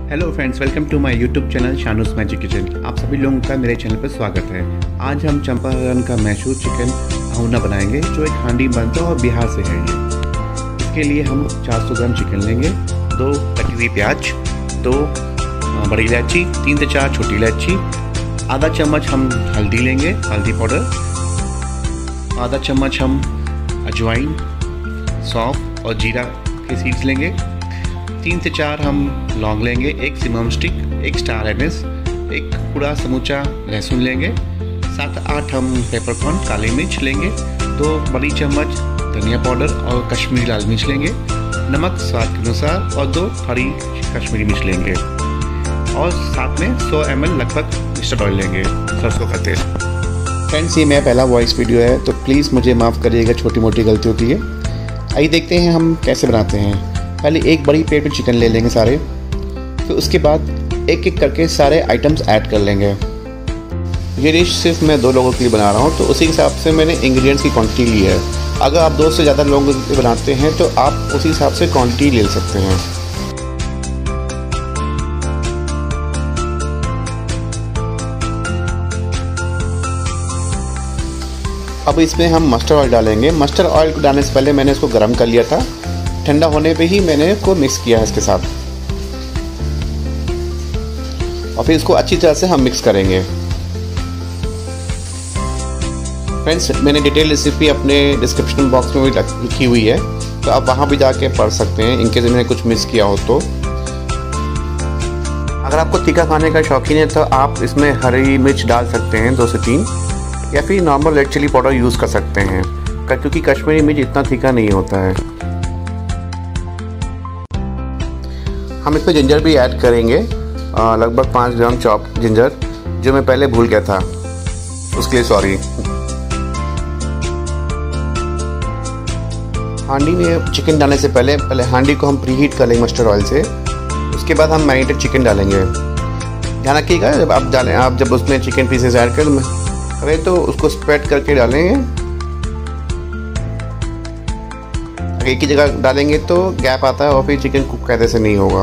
Hello friends, welcome to my YouTube channel Shanu's magic kitchen. आप सभी लोगों का मेरे चैनल पर स्वागत है। आज हम चंपारण का मशहूर चिकन भुना बनाएंगे, जो एक हांडी बनता है और बिहार से है ये। इसके लिए हम 400 ग्राम चिकन लेंगे, 2 कटी हुई प्याज, 2 बड़ी इलायची, 3 से 4 छोटी इलायची, आधा चम्मच हम हल्दी लेंगे, हल्दी पाउडर, आधा चम्मच हम अजवाइन, सौंफ और जीरा के सीड्स लेंगे, 3 से 4 हम लौंग लेंगे, 1 सिमम स्टिक, 1 स्टार एनिस, 1 पूरा समूचा लहसुन लेंगे, 7-8 हम पेपरकॉर्न काली मिर्च लेंगे, 2 बड़ी चम्मच धनिया पाउडर और कश्मीरी लाल मिर्च लेंगे, नमक स्वाद के अनुसार और 2 हरी कश्मीरी मिर्च लेंगे और साथ में 100 ml लगभग मस्टर्ड ऑयल लेंगे, सरसों का तेल। फ्रेंड्स, ये मेरा पहला वॉइस वीडियो है, तो प्लीज़ मुझे माफ़ करिएगा छोटी मोटी गलतियों के लिए। आइए देखते हैं हम कैसे बनाते हैं। पहले एक बड़ी प्लेट में चिकन ले लेंगे सारे, फिर उसके बाद एक एक करके सारे आइटम्स ऐड कर लेंगे। ये डिश सिर्फ मैं 2 लोगों के लिए बना रहा हूँ, तो उसी हिसाब से मैंने इंग्रेडिएंट्स की क्वांटिटी ली है। अगर आप 2 से ज़्यादा लोगों के लिए बनाते हैं तो आप उसी हिसाब से क्वांटिटी ले सकते हैं। अब इसमें हम मस्टर्ड ऑयल डालेंगे। मस्टर्ड ऑयल को डालने से पहले मैंने इसको गर्म कर लिया था, ठंडा होने पे ही मैंने इसको मिक्स किया है इसके साथ, और फिर इसको अच्छी तरह से हम मिक्स करेंगे। फ्रेंड्स, मैंने डिटेल रेसिपी अपने डिस्क्रिप्शन बॉक्स में भी लिखी हुई है, तो आप वहां भी जाके पढ़ सकते हैं इनकेस मैंने कुछ मिस किया हो तो। अगर आपको तीखा खाने का शौकीन है तो आप इसमें हरी मिर्च डाल सकते हैं 2 से 3, या फिर normal red chilli powder use कर सकते हैं, क्योंकि कश्मीरी मिर्च इतना तीखा नहीं होता है। हम इसमें जिंजर भी ऐड करेंगे, लगभग 5 ग्राम चॉप जिंजर, जो मैं पहले भूल गया था, उसके लिए सॉरी। हांडी में चिकन डालने से पहले हांडी को हम प्रीहीट कर लेंगे मस्टर्ड ऑयल से। उसके बाद हम मैरिनेटेड चिकन डालेंगे। ध्यान रखिएगा, जब आप डालें, आप जब उसमें चिकन पीसेस ऐड करें तो उसको स्प्रेड करके डालेंगे। एक ही जगह डालेंगे तो गैप आता है और फिर चिकन कुक कायदे से नहीं होगा।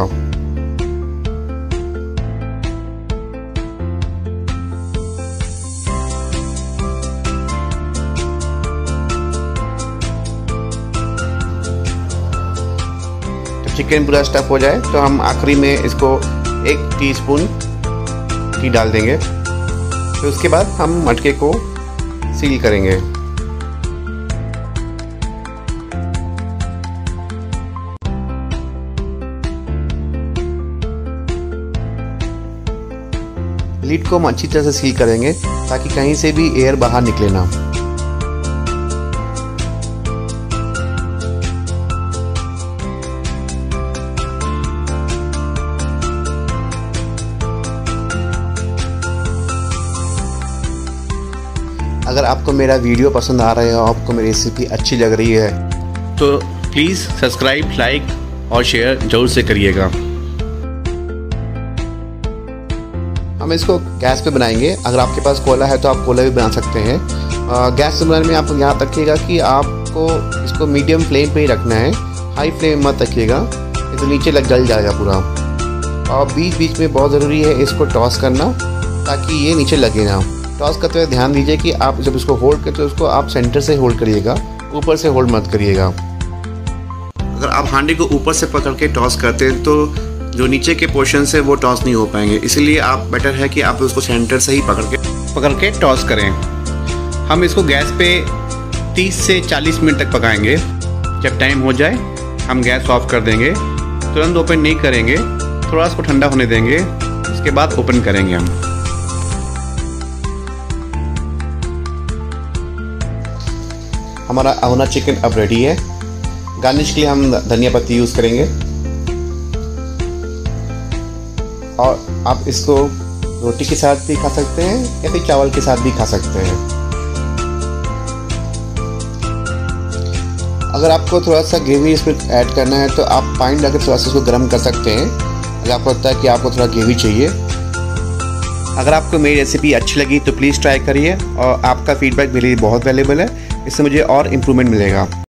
जब चिकन पूरा स्टफ हो जाए तो हम आखिरी में इसको 1 टीस्पून घी डाल देंगे। फिर उसके बाद हम मटके को सील करेंगे। लीड को हम अच्छी तरह से सील करेंगे ताकि कहीं से भी एयर बाहर निकले ना। अगर आपको मेरा वीडियो पसंद आ रहा है और आपको मेरी रेसिपी अच्छी लग रही है तो प्लीज़ सब्सक्राइब, लाइक और शेयर जरूर से करिएगा। हम इसको गैस पे बनाएंगे। अगर आपके पास कोयला है तो आप कोयला भी बना सकते हैं। गैस से बनाने में आप यहाँ रखिएगा कि आपको इसको मीडियम फ्लेम पे ही रखना है, हाई फ्लेम मत रखिएगा, ये तो नीचे जल जाएगा पूरा। और बीच बीच में बहुत ज़रूरी है इसको टॉस करना ताकि ये नीचे लगे ना। टॉस करते हुए ध्यान दीजिए कि आप जब इसको होल्ड करते हो उसको आप सेंटर से होल्ड करिएगा, ऊपर से होल्ड मत करिएगा। अगर आप हांडी को ऊपर से पकड़ के टॉस करते हैं तो जो नीचे के पोर्शन से वो टॉस नहीं हो पाएंगे, इसलिए आप बेटर है कि आप उसको सेंटर से ही पकड़ के टॉस करें। हम इसको गैस पे 30 से 40 मिनट तक पकाएंगे। जब टाइम हो जाए हम गैस ऑफ कर देंगे। तुरंत ओपन नहीं करेंगे, थोड़ा इसको ठंडा होने देंगे, उसके बाद ओपन करेंगे हम। हमारा भुना चिकन अब रेडी है। गार्निश के लिए हम धनिया पत्ती यूज़ करेंगे और आप इसको रोटी के साथ भी खा सकते हैं या फिर चावल के साथ भी खा सकते हैं। अगर आपको थोड़ा सा ग्रेवी इसमें ऐड करना है तो आप पानी डाल के थोड़ा सा इसको गर्म कर सकते हैं, अगर आपको लगता है कि आपको थोड़ा ग्रेवी चाहिए। अगर आपको मेरी रेसिपी अच्छी लगी तो प्लीज़ ट्राई करिए, और आपका फीडबैक मेरे लिए बहुत वैल्यूबल है, इससे मुझे और इम्प्रूवमेंट मिलेगा।